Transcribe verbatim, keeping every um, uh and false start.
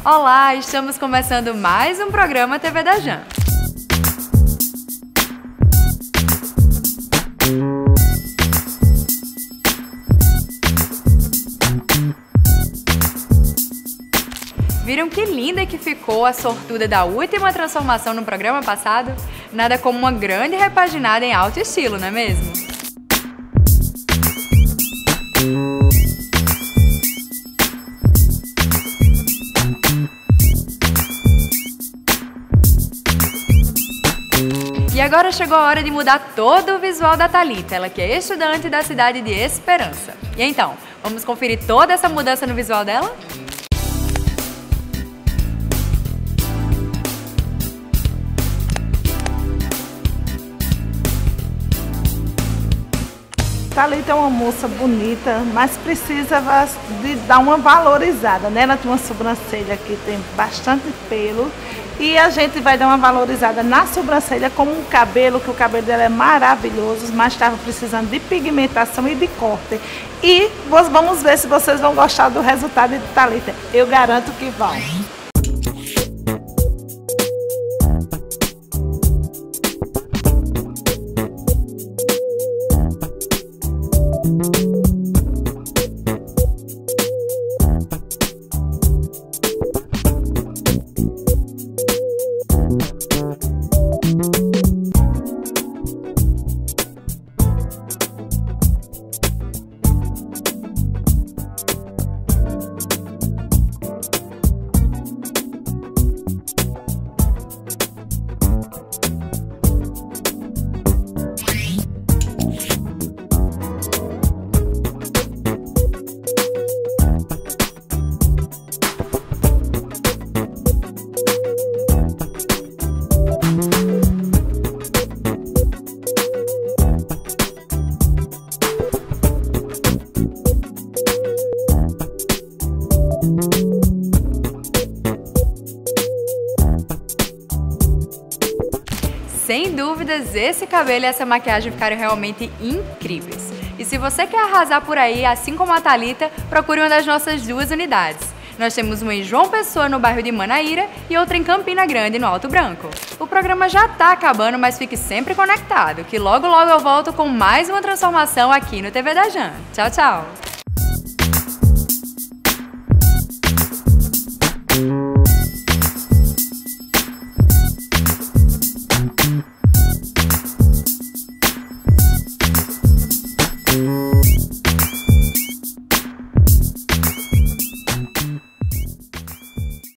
Olá, estamos começando mais um programa T V da Jan. Viram que linda que ficou a sortuda da última transformação no programa passado? Nada como uma grande repaginada em alto estilo, não é mesmo? E agora chegou a hora de mudar todo o visual da Thalita, ela que é estudante da cidade de Esperança. E então, vamos conferir toda essa mudança no visual dela? Thalita é uma moça bonita, mas precisa de dar uma valorizada, né? Ela tem uma sobrancelha que tem bastante pelo e a gente vai dar uma valorizada na sobrancelha com um cabelo, que o cabelo dela é maravilhoso, mas estava precisando de pigmentação e de corte. E vamos ver se vocês vão gostar do resultado de Thalita. Eu garanto que vão. Sem dúvidas, esse cabelo e essa maquiagem ficaram realmente incríveis. E se você quer arrasar por aí, assim como a Thalita, procure uma das nossas duas unidades. Nós temos uma em João Pessoa, no bairro de Manaíra, e outra em Campina Grande, no Alto Branco. O programa já tá acabando, mas fique sempre conectado, que logo logo eu volto com mais uma transformação aqui no T V da Jan. Tchau, tchau!